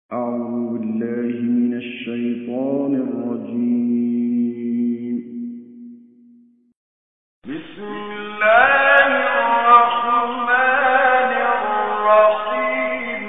أعوذ بالله من الشيطان الرجيم. بسم الله الرحمن الرحيم.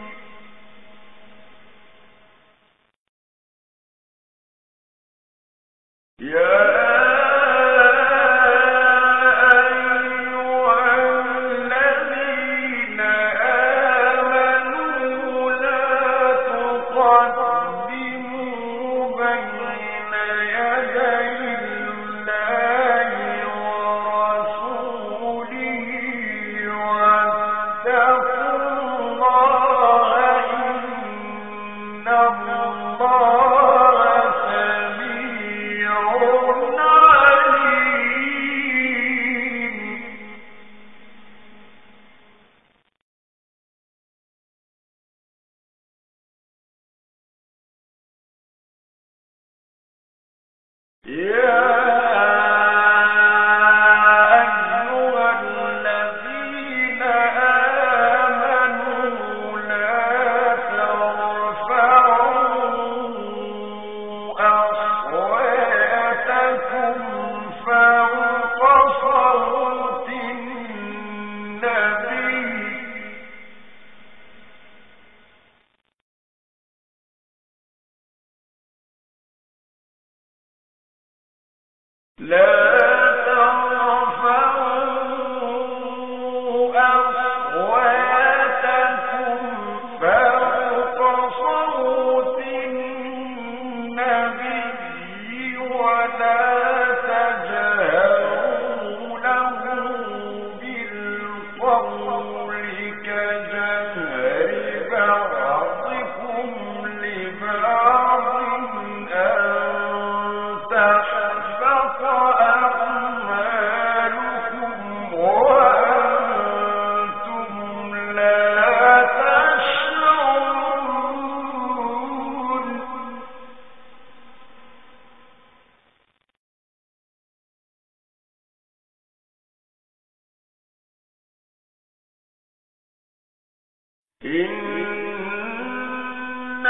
إن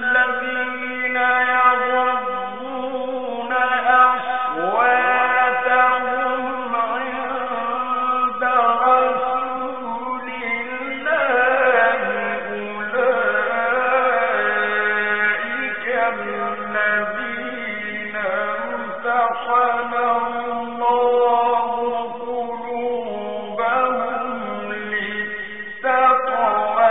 الذين يغضون أصواتهم عند رسول الله أولئك الذين امتحن الله قلوبهم للتقوى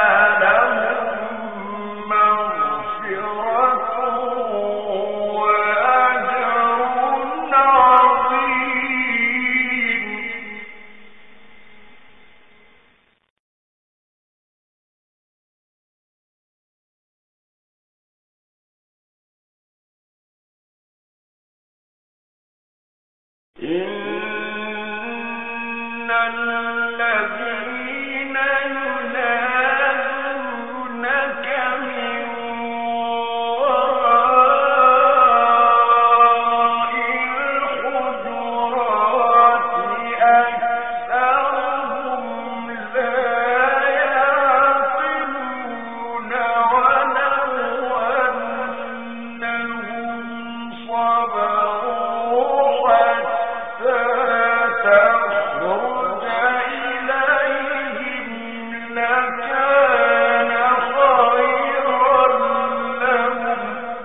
إن الذين ينادونك من وراء الحجرات أكثرهم لا يعقلون ولو أنهم صبروا حتى تخرج إليهم لكان خيرا لهم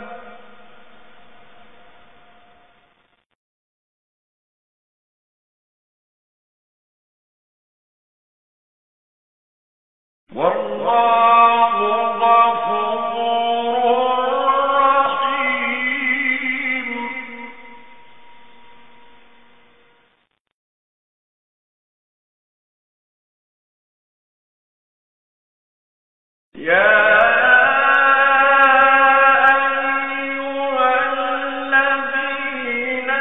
والله غفور رحيم. يا أيها الذين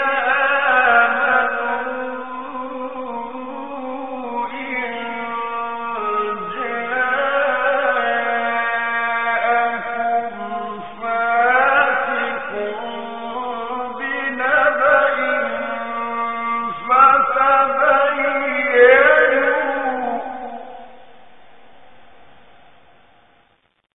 آمنوا إن جاءكم فاسق بنبأ فتبينوا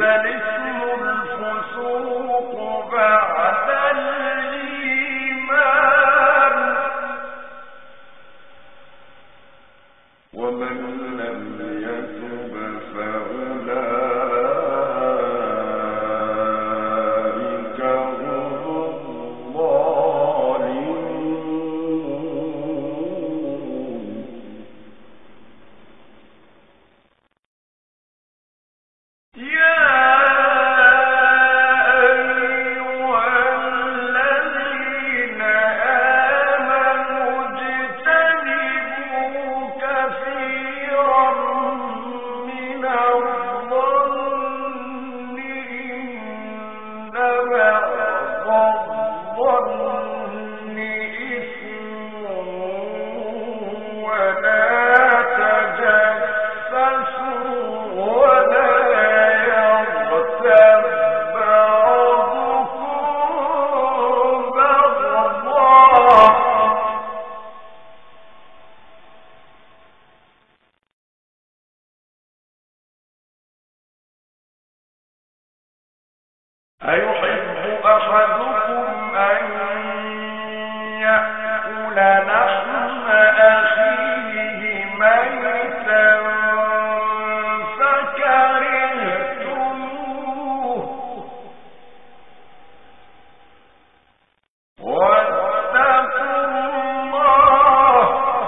الاسم الفسوق بعد الإيمان ومن لم يتب فأولئك هم الظالمون يا أيحب أحدكم أن يأكل لحم أخيه ميتا فكرهتموه واتقوا الله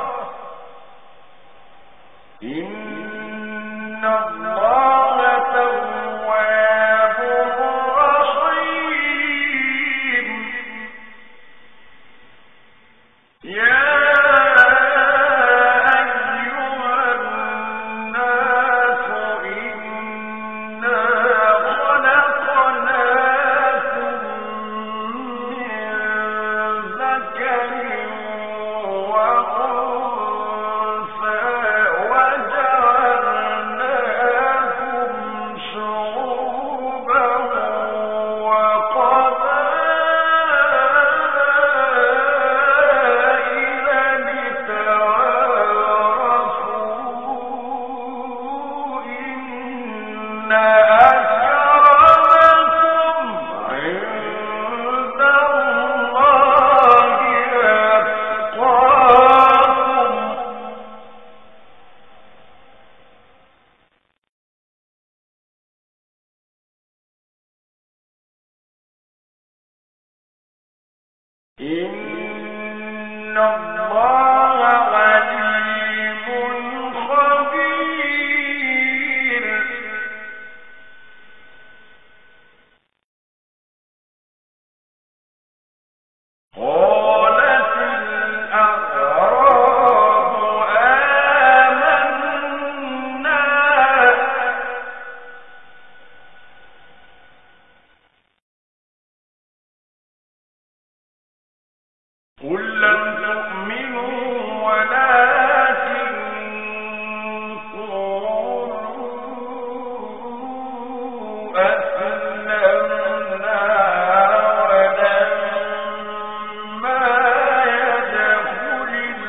إن الله تواب رحيم يا أيها الناس إنا خلقناكم من ذكر وأنثى وجعلناكم شعوبا وقبائل لتعارفوا إن أكرمكم عند الله أتقاكم إن الله عليم خبير قالت الأعراب آمنا قل لم تؤمنوا ولكن قولوا أسلمنا ولما يدخل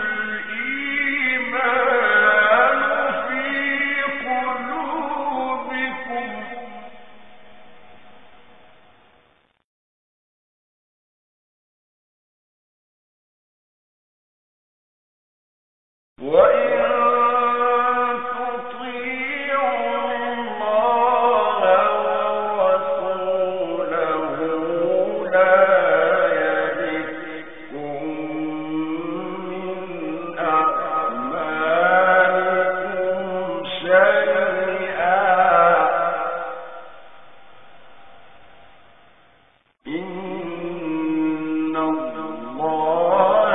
الإيمان في قلوبكم وإن تطيعوا الله ورسوله لا يلدكم من أعمالكم شيئا إن الله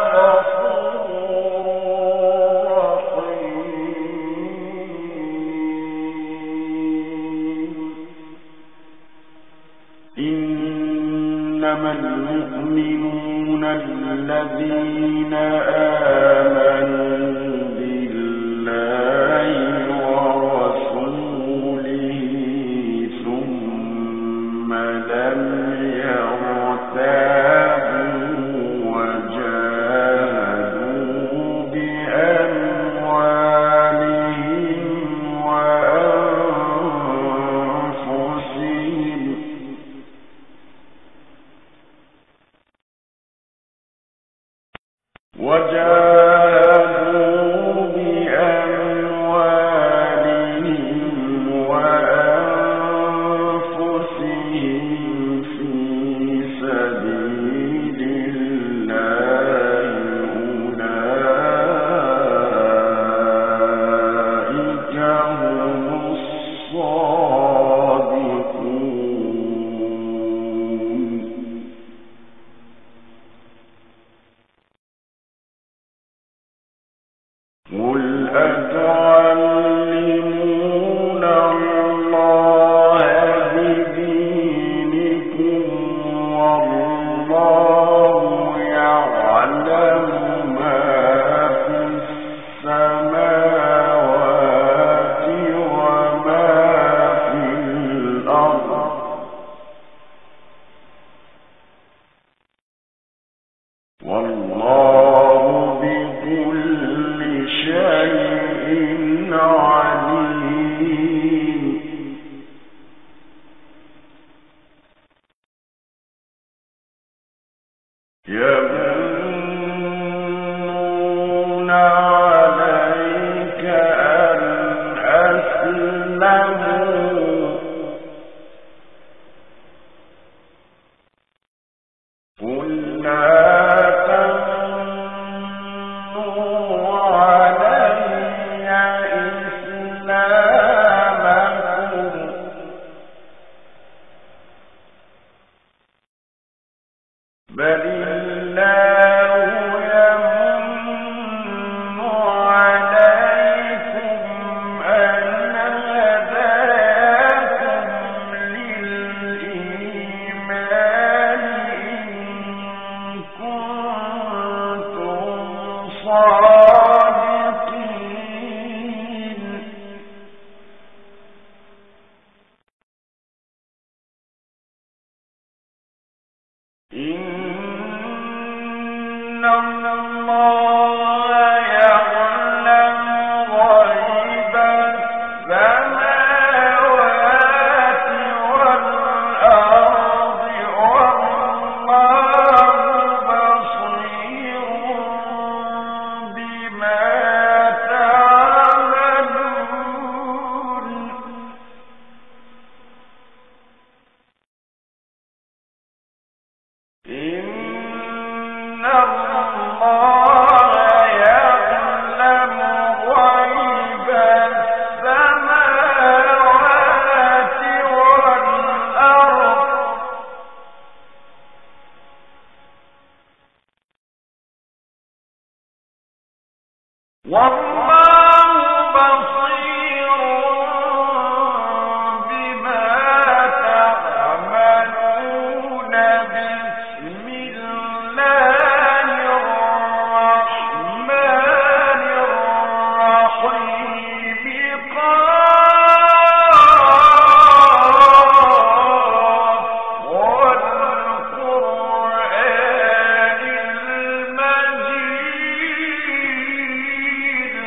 إنما المؤمنون الذين آمنوا بالله ورسوله ثم لم يرتابوا وجاهدوا بأموالهم وأنفسهم إن الله يعلم غيب السماوات والأرض والله بصير بما تعملون إن الله يعلم غيب السماوات والأرض والله بصير بما تعملون بسم الله الرحمن الرحيم قاف والقرآن المجيد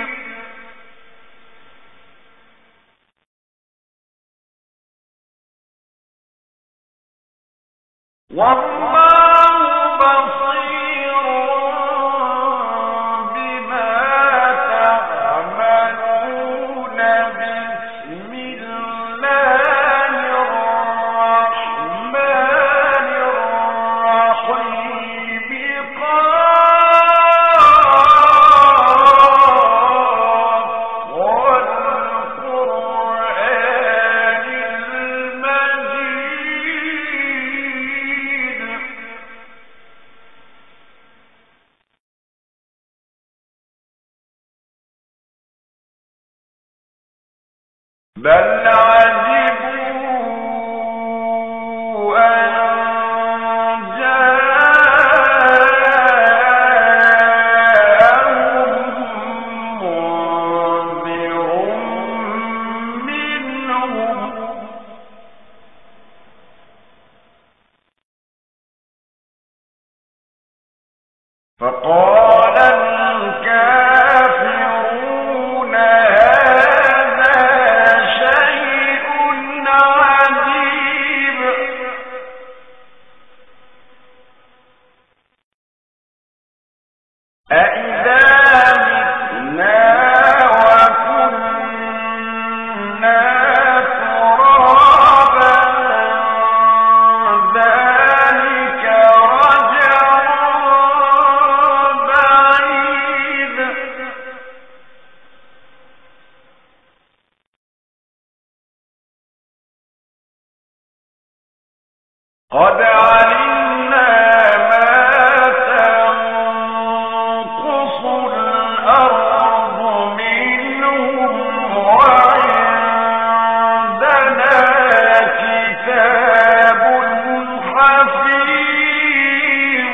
والله بصير بما تعملون بسم الله الرحمن الرحيم قاف والقرآن المجيد بل عجبوا أن جاءهم منذر منهم فقال الكافرون هذا شيء عجيب أإذا متنا وكنا ترابا ذلك رجع بعيد قد علمنا ما تنقص الأرض منهم وعندنا كتاب حفيظ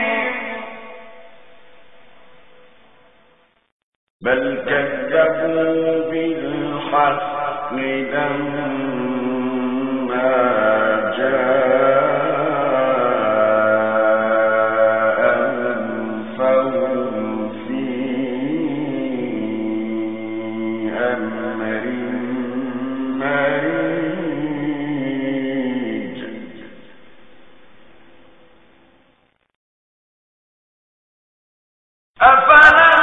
بل كذبوا بالحق لما جاءهم فهم في أمر مريج أفلم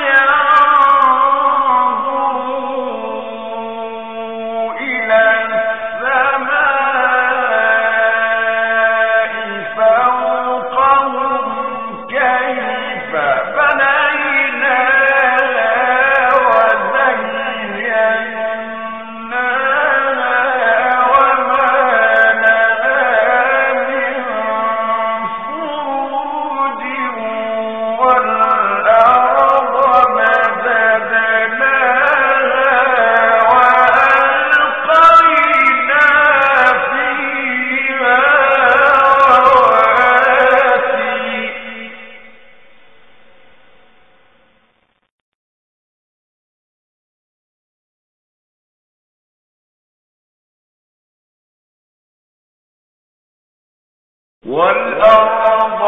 ينظروا إلى السماء فوقهم كيف بنيناها وزيناها وما لها من فروج والأرض مددناها وألقينا فيها رواسي والأرض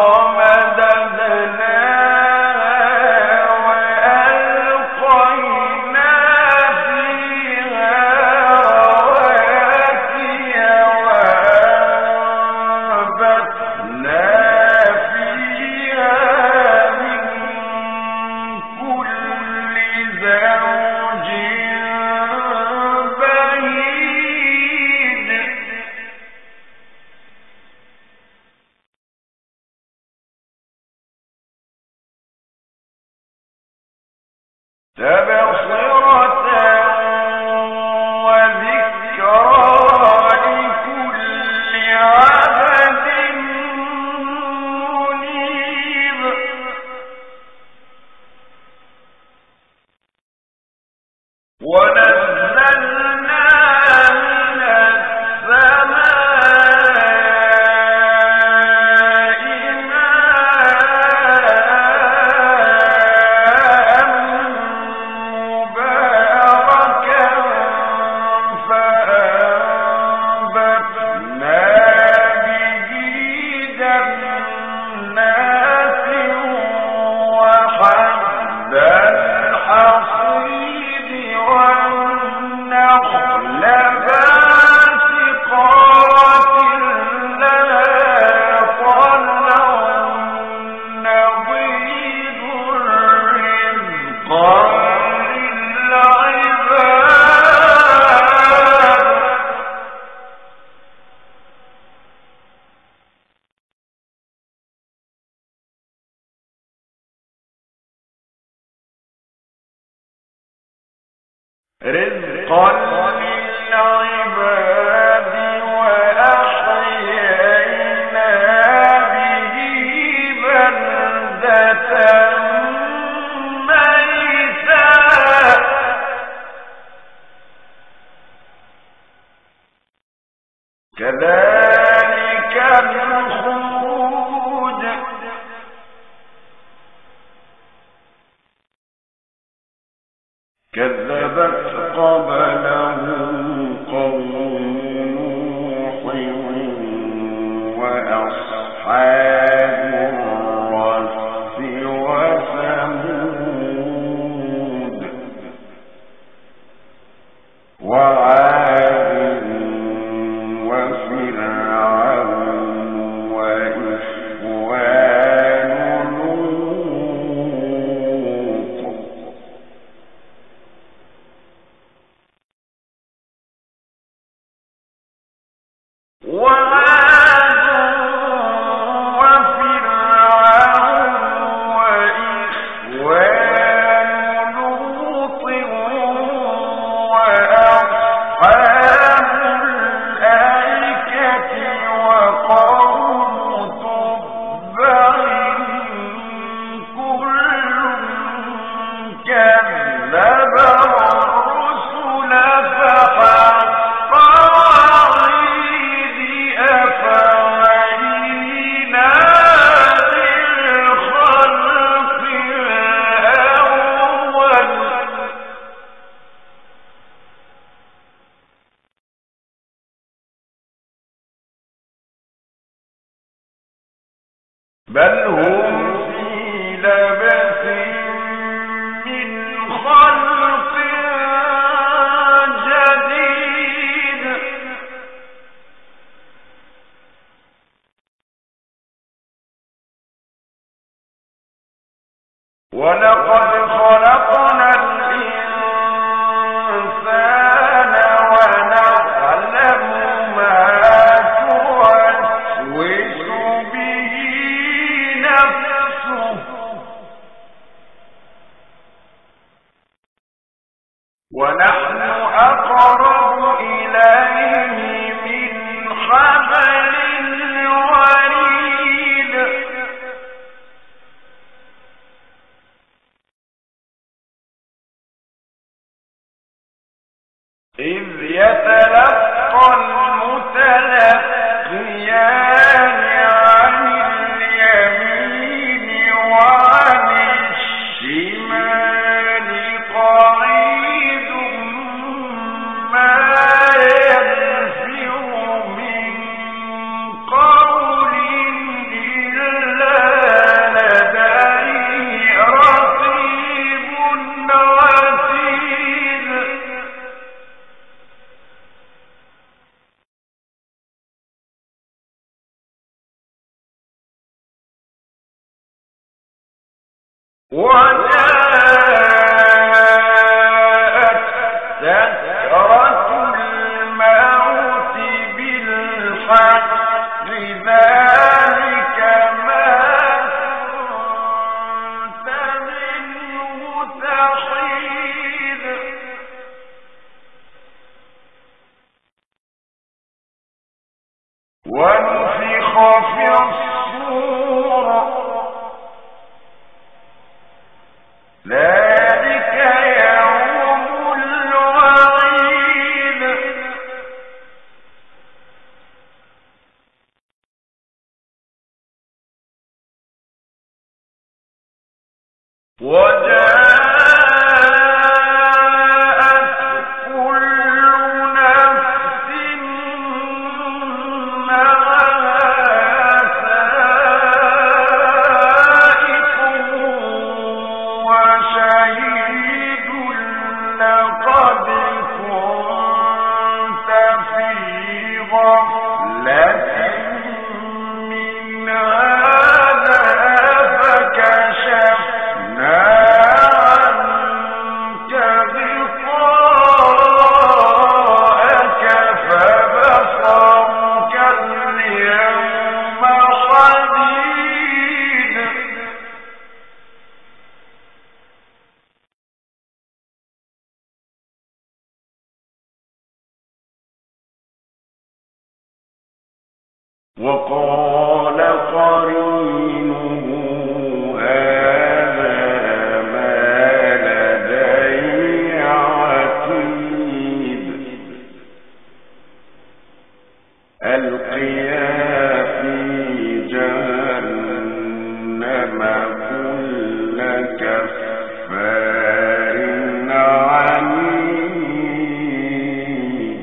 رزقا للعباد وأحيينا به بلدة ميتا كذلك الخروج كذبت قبلهم قوم نوح وأصحاب الرس وثمود وعاد وفرعون وإخوان لوط وعاد وفرعون وإخوان لوط وأصحاب الأيكة وقوم تبع كل كذب الرسل فحق وعيد أفعينا بالخلق الأول بل هم في لبس من خلق جديد ولقد خلقنا الإنسان ونعلم ما توسوس به نفسه ونحن أقرب إليه من حبل الوريد إذ يتلقى المتلقيان عن اليمين وعن الشمال قعيد ما يلفظ من قول إلا لديه رقيب عتيد وجاءت سكرة الموت بالحق ذلك ما كنت منه تحيد ونفخ في الصور ذلك يوم الوعيد وجاءت كل نفس معها سائق وشهيد لقد كنت في غفلة من هذا فكشفنا عنك غطاءك فبصرك اليوم حديد وقال قرينه هذا ما لدي عتيد ألقيا في جهنم كل كفار عنيد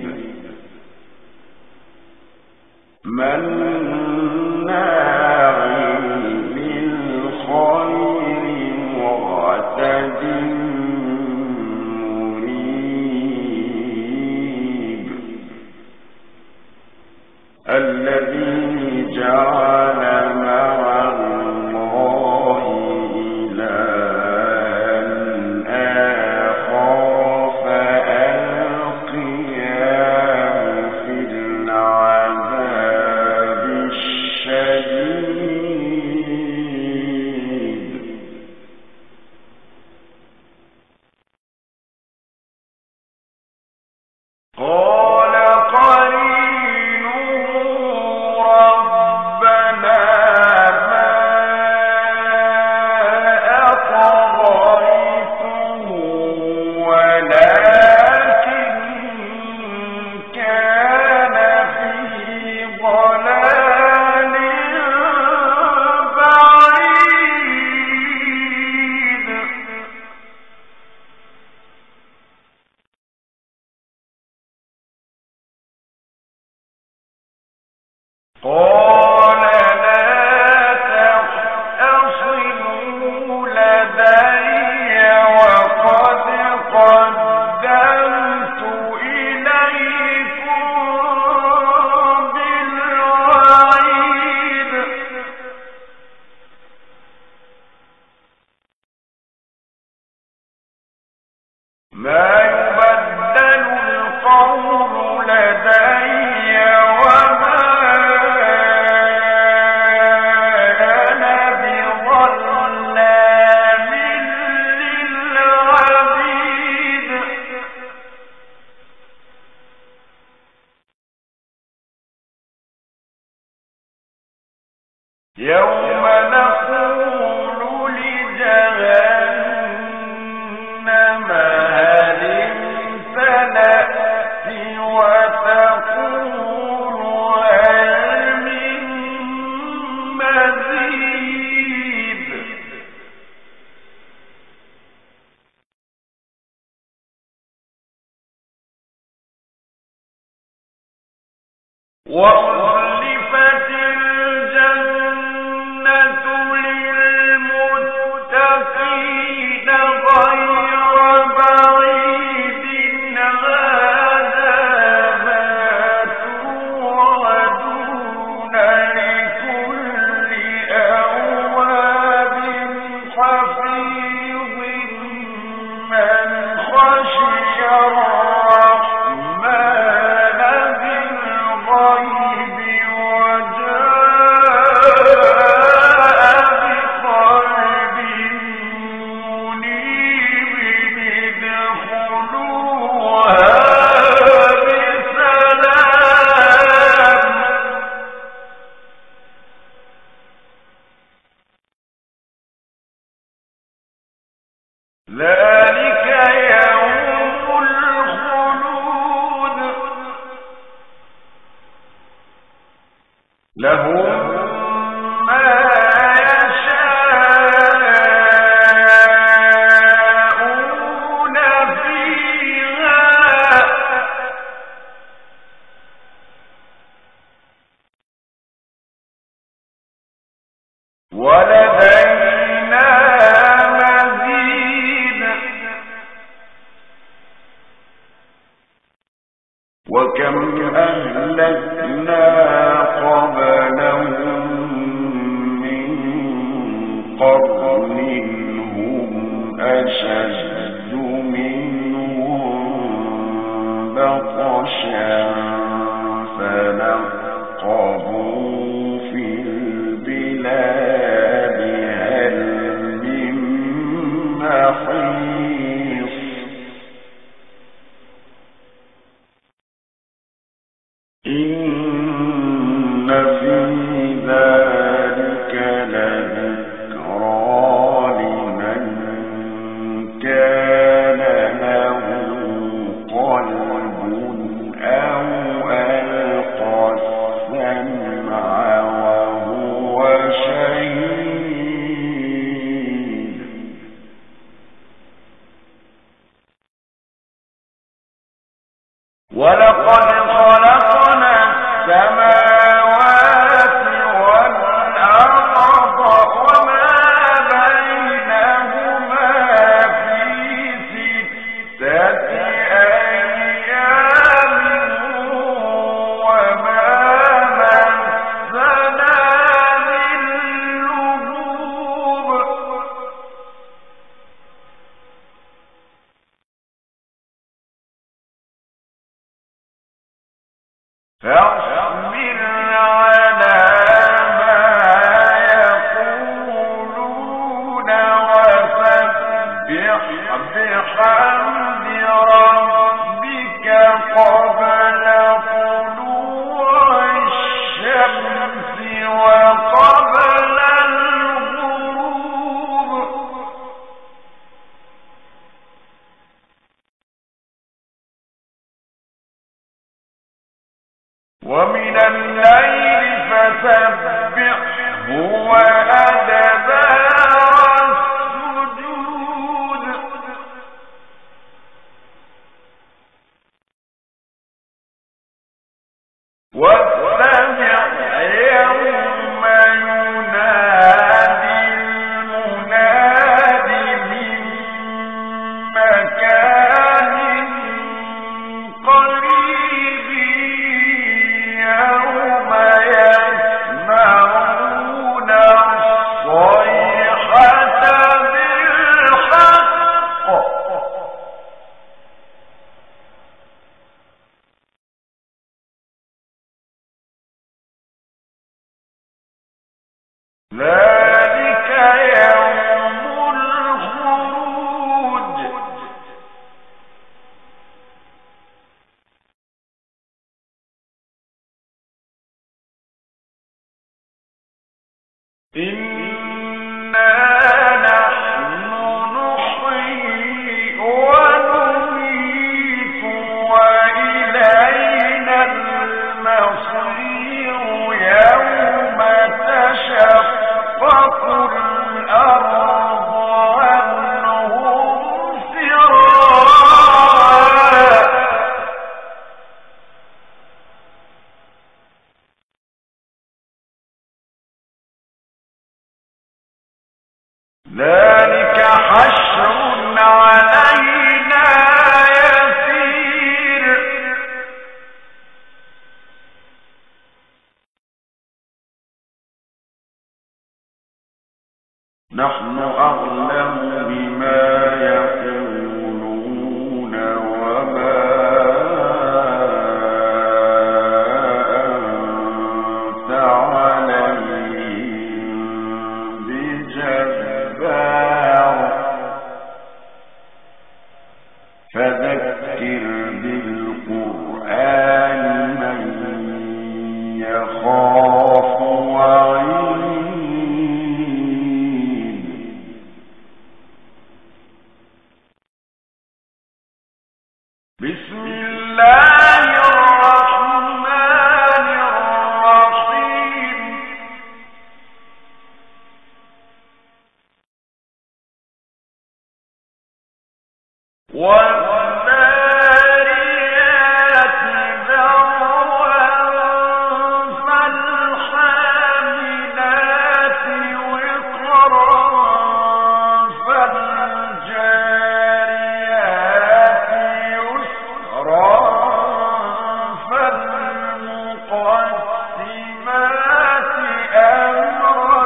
مناع للخير معتد مريب الذي جعل مع الله إلها آخر فألقياه في العذاب الشديد قال قرينه ربنا ما أطغيته ولكن كان في ضلال بعيد قال لا تختصموا لدي وقد قدمت إليكم بالوعيد ما يبدل القول لدي وما أنا بظلام للعبيد يوم نقول لجهنم هل امتلأت وتقول هل من مزيد وأزلفت الجنة للمتقين غير بعيد هذا ما توعدون لكل أواب حفيظ من خشي الرحمن بالغيب وجاء بقلب منيب ادخلوها بسلام ذلك يوم الخلود لهم ما يشاءون فيها ولدينا مزيد وكم أهلكنا قبلهم من قرن هم أشد منهم بطشا فنقبوا في البلاد هل من محيص إن ومن الليل فسبحه وأدبار السجود واستمع يوم ينادي المناد من مكان قريب يوم يسمعون الصيحة بالحق ذلك يوم الخروج إنا نحن نحيي ونميت وإلينا المصير يوم تشقق الأرض عنهم سراعا ذلك حشر علينا يسير نحن أعلم بما يقولون وما أنت عليهم بجبار فذكر بالقرآن من يخاف وعيد بسم الله الرحمن الرحيم والذاريات ذروا فالحاملات وقرا فالجاريات يسرا فالمقسمات أمرا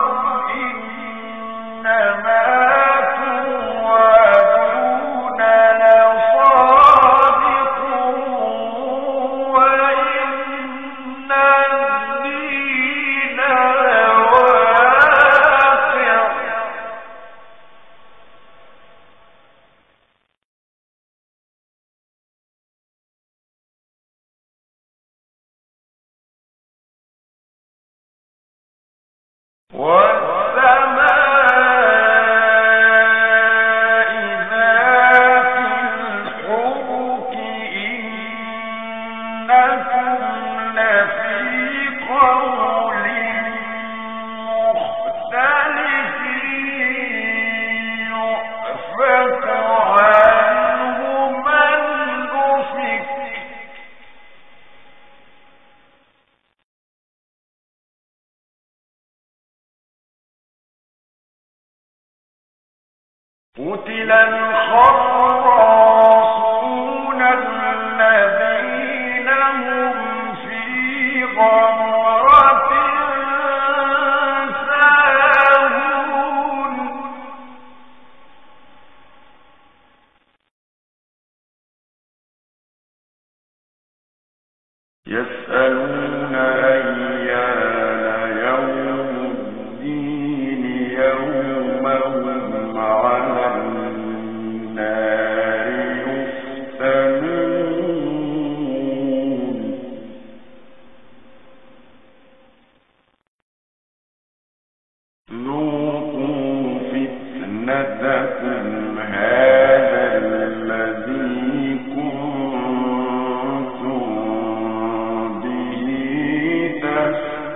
إنما توعدون لصادق وإن الدين لواقع والسماء ذات الحبك إنكم لفي قول مختلف يؤفك عنه من أفك قتل الخراصون الذين هم في غمرة ساهون يسألون أيان يوم الدين يوم هم على النار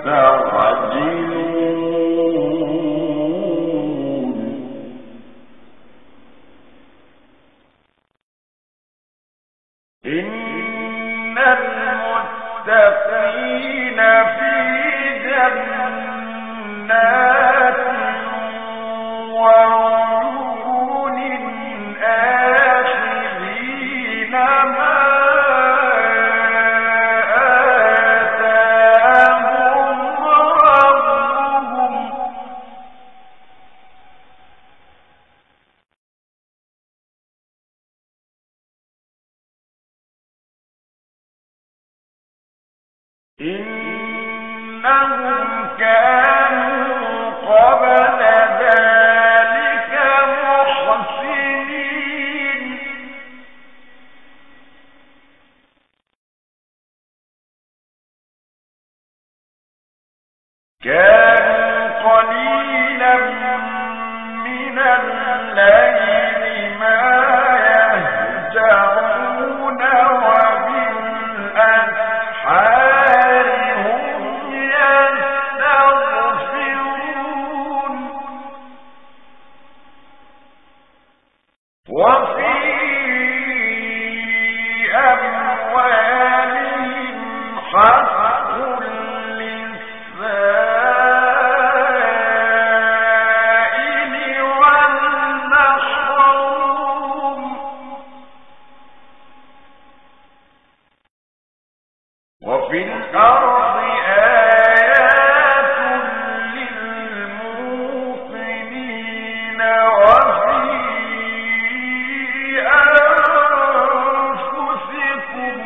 إن المتقين في جنات وعيون آخذين ما آتاهم ربهم إنهم كانوا قبل ذلك محسنين كانوا قليلا من الليل ما يهجعون وبالأسحار هم يستغفرون وفي أموالهم حق للسائل والمحروم وفي الأرض آيات للموقنين وفي أنفسكم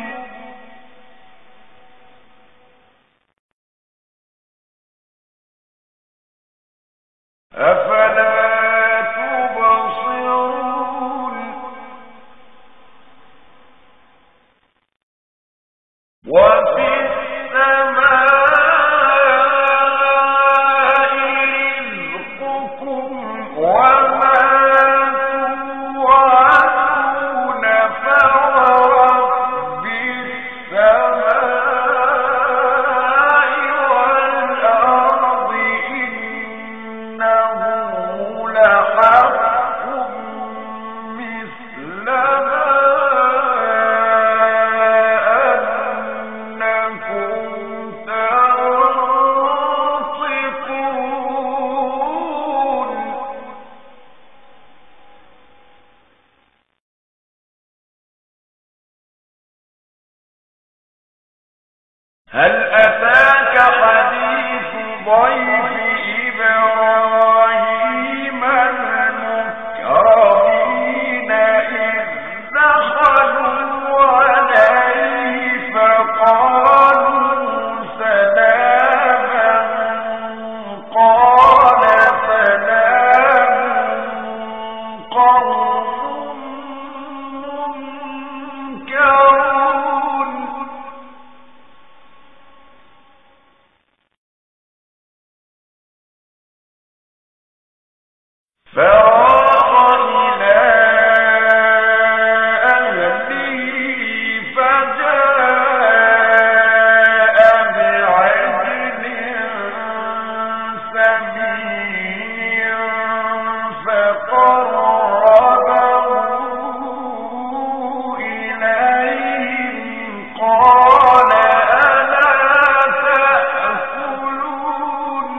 أفلا تبصرون وفي السماء رزقكم وما توعدون فورب السماء والأرض إنه لحق مثل ما هل أتاك حديث ضيف إبراهيم المكرمين إذ دخلوا عليه فقالوا سلاما قال سلام قوم منكرون فراغ إلى أهله فجاء بعجل سمين فقربه إليهم قال ألا تأكلون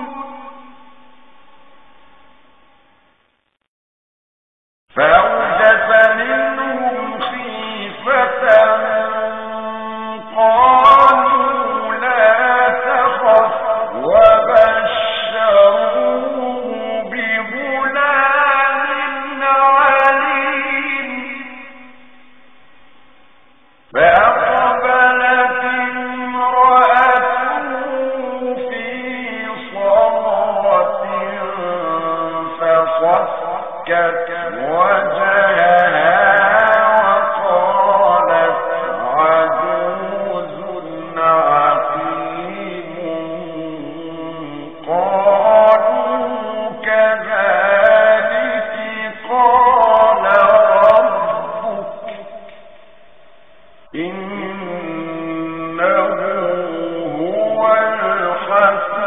فأوجس منهم خيفة قالوا لا تخف وبشروه بغلام عليم فأقبلت امرأته في صرة فصكت وجهها وقالت عجوز عقيم قالوا كذلك قال ربك إنه هو الحكيم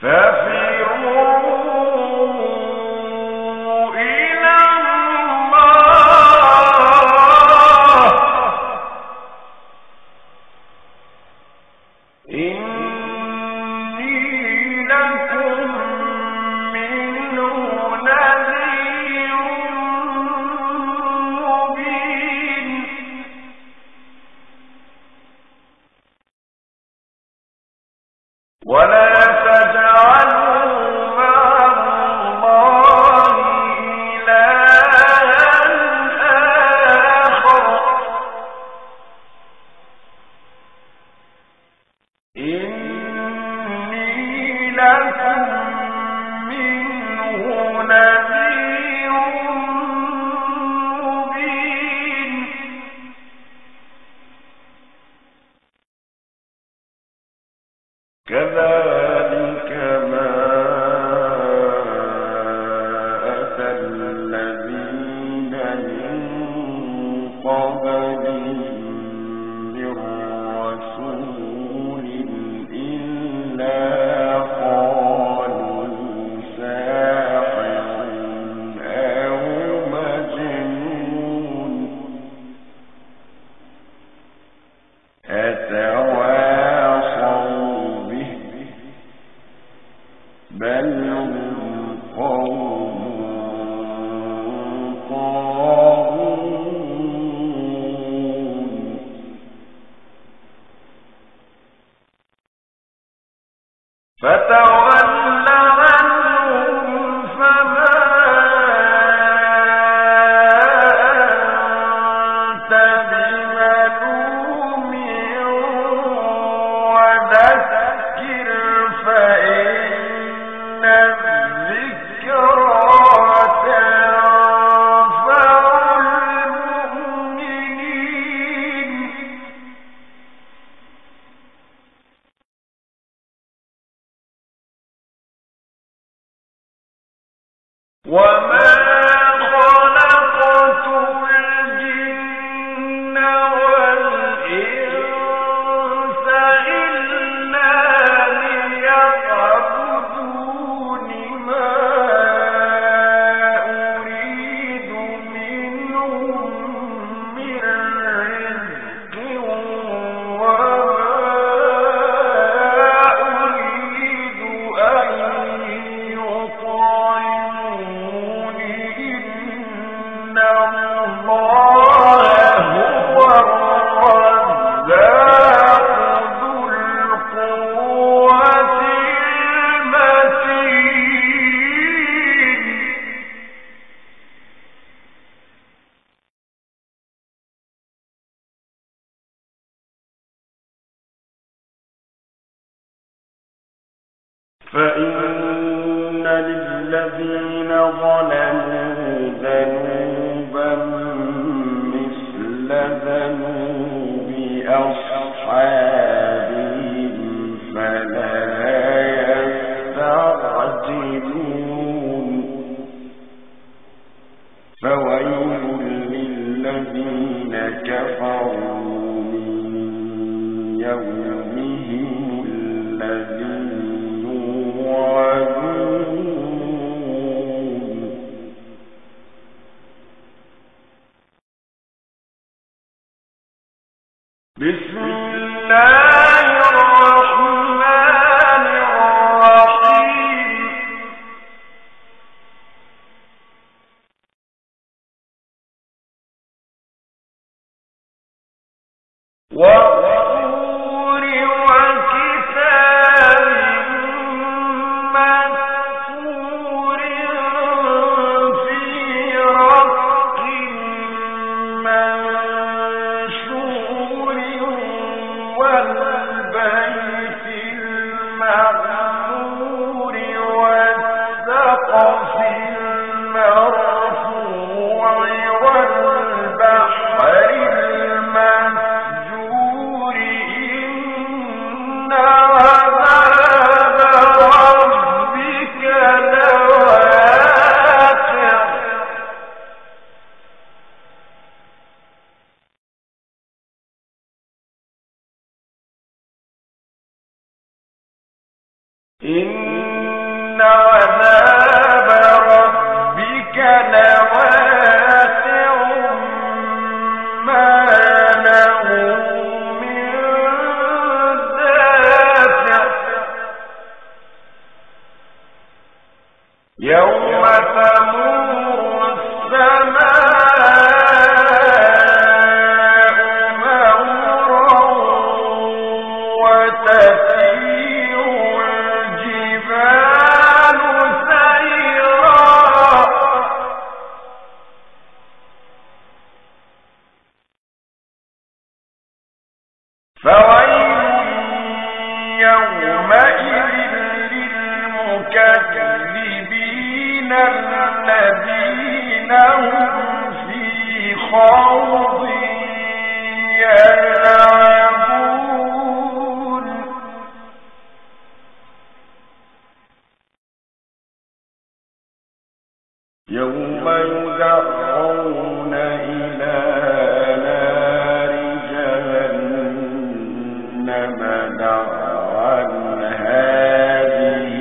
كذلك ما أتى الذين من قبلهم من رسول إلا قالوا ساحر أو مجنون أتواصوا به بل هم قوم طاغون فتول عنهم فما أنت بملوم وذكر فإن الذكرى تنفع المؤمنين وما خلقت الجن والإنس إلا ليعبدون ما أريد منهم من رزق وما أريد أن يطعمون إن الله هو الرزاق ذو القوة المتين فإن للذين ظلموا ذنوبا مثل ذنوب أصحابهم فلا يستعجلون فويل للذين كفروا من يومهم الذي بسم الله الرحمن الرحيم وطور وكتاب مسطور في رق منشور والقلم إن عذاب ربك لواسع ما له من دافع يوم تمور السماء مورا وتسير الجبال سيرا فويل يومئذ للمكذبين الذين هم في خوض يلعبون يوم يدعون إلى نار جهنم دعا هذه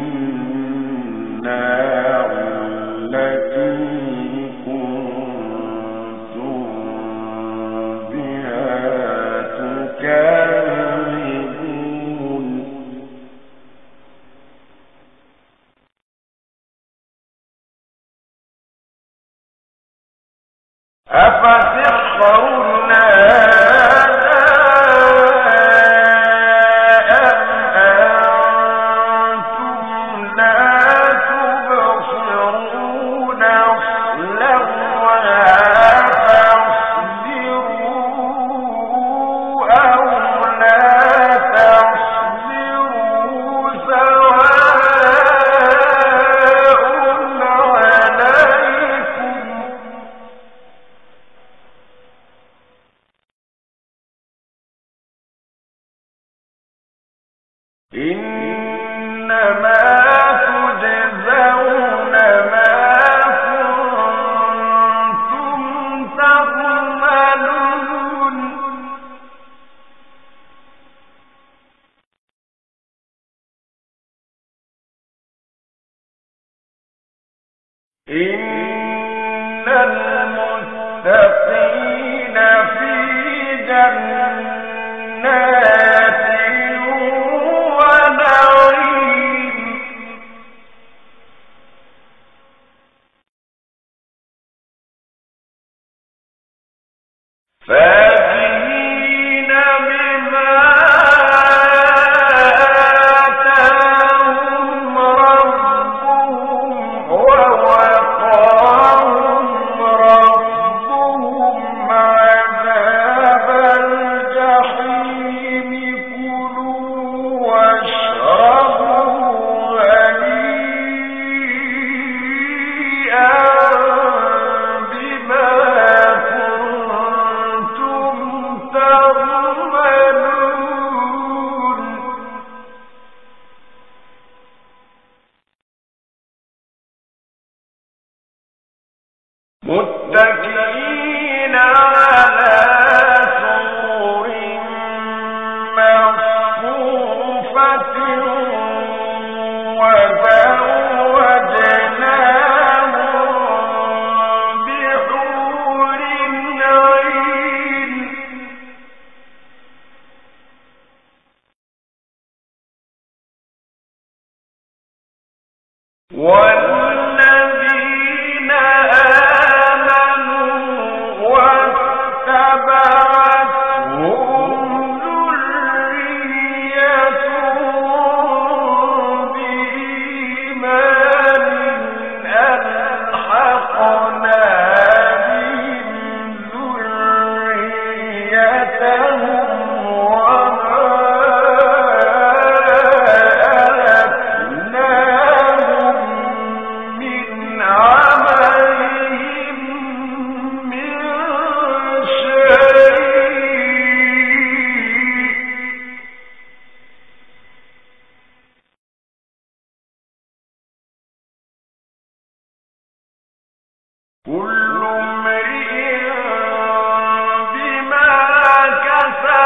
النار التي كنتم بها تكذبون أفسحر هذا أم أنتم لا تبصرون اصلوها فاصبروا أو لا تصبروا سواء عليكم إنما تجزون ما كنتم تعملون إن المتقين في جنات ونعيم فاكهين بما آتاهم ربهم ووقاهم ربهم عذاب الجحيم كلوا واشربوا هنيئا بما كنتم تعملون متكئين على سرر مصفوفة وزوجناهم بحور عين والذين آمنوا واتبعتهم ذريتهم بإيمان ألحقنا بهم ذريتهم وما ألتناهم من عملهم من شيء كل امرئ بما كسب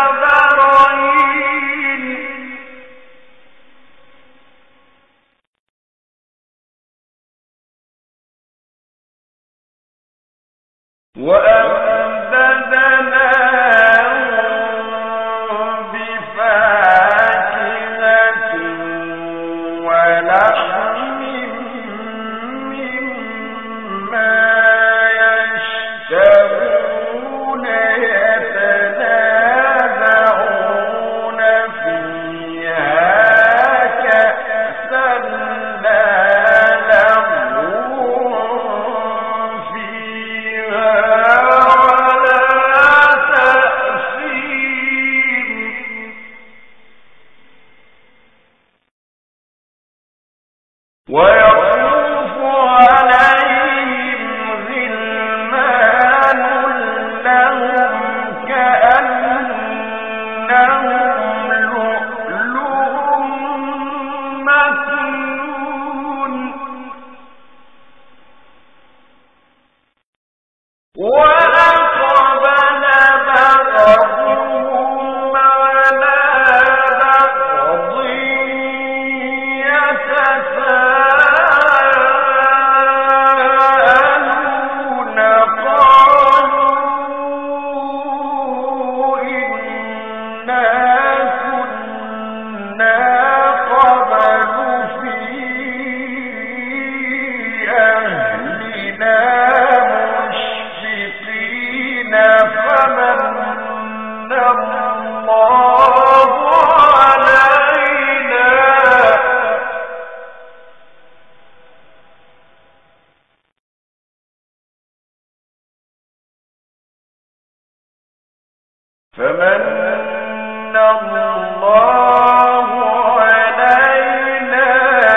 فمن الله علينا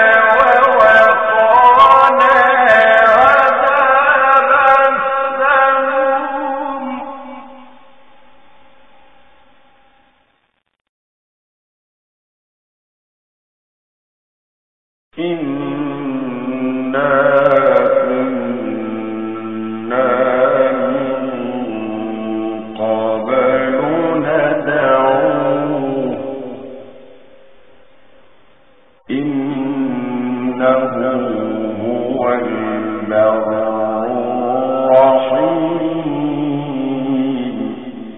ووقانا عذاب السموم إنا كنا هو البر الرحيم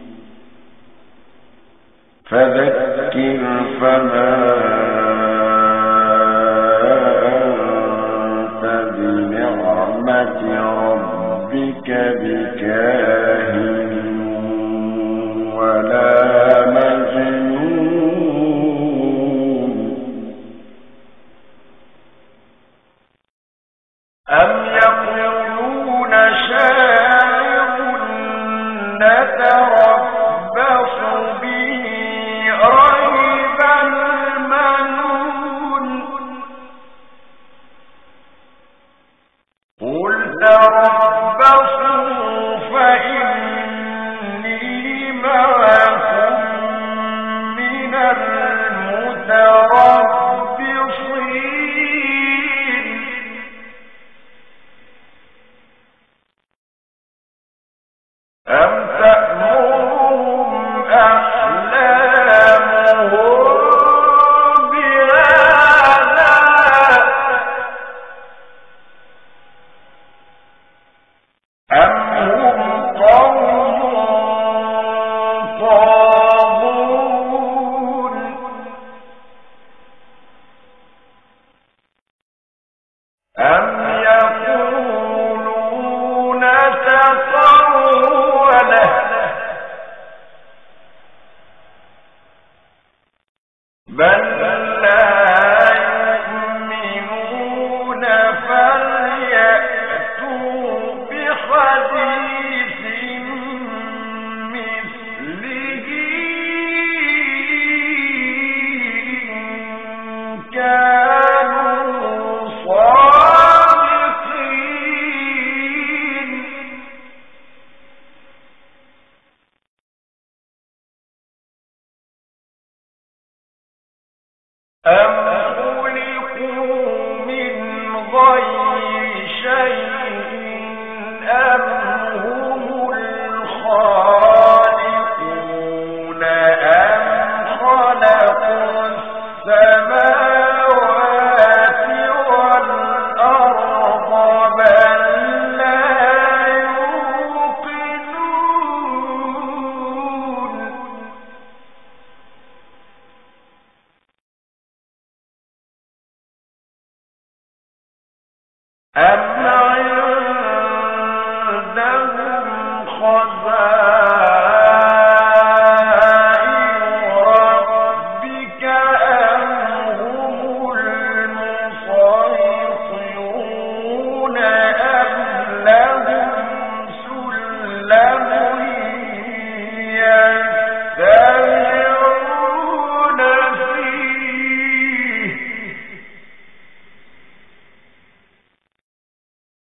فذكر فما أنت بنعمة ربك بكاهن ولا مجنون أم يقولون شاعر نتربص به ريب المنون قل تربصوا فإني معكم من المتربصين أم تأمرهم أحلامهم بهذا أم هم قوم طاغون أم يقولون تقوله بل لا يؤمنون فليأتوا بحديث مثله إن كانوا صادقين أم خلقوا من غير شيء أم هم الخالقون أم خلقوا السماوات والأرض بل لا يوقنون أم عندهم خزائن ربك أم هم المسيطرون أم لهم سلم يستمعون فيه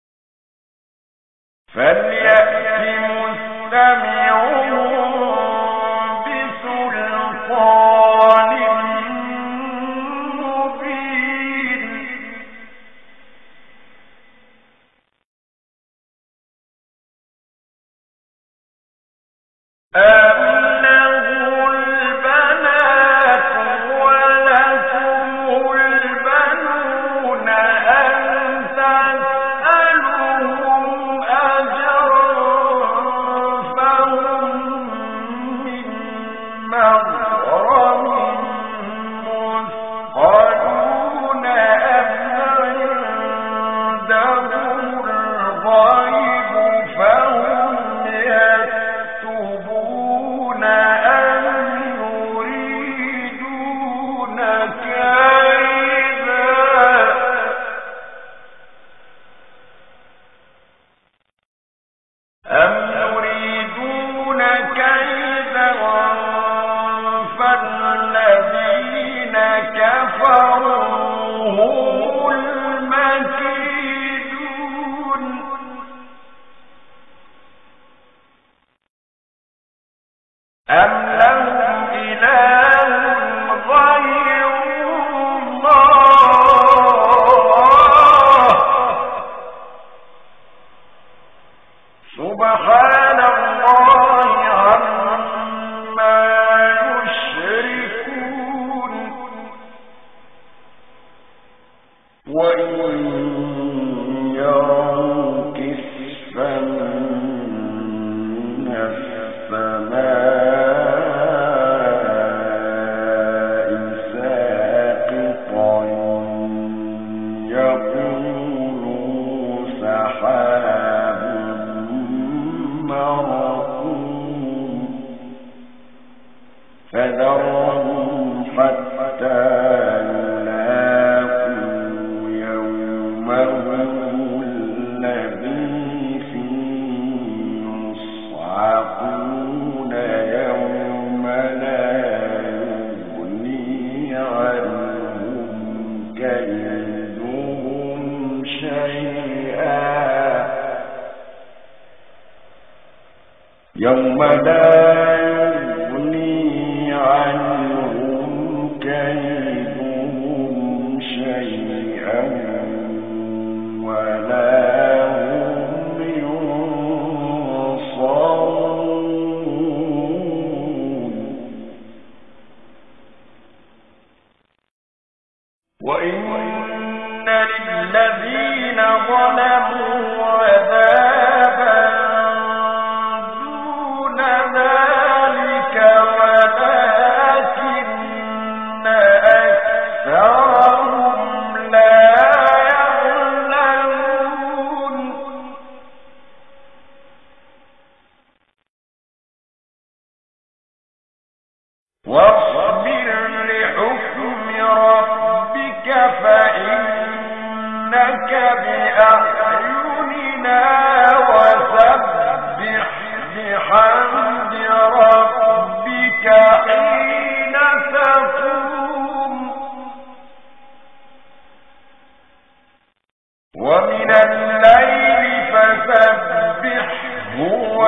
يوم لا يغني عنهم كيدهم شيئا ولا هم ينصرون وإن للذين ظلموا عذابا واصبر لحكم ربك فإنك بأعيننا وسبح بحمد ربك حين تقوم ومن الليل فسبحه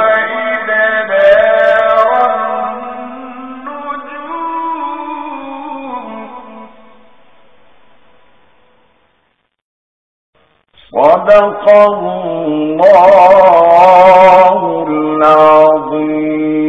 وإدبار صدق الله العظيم.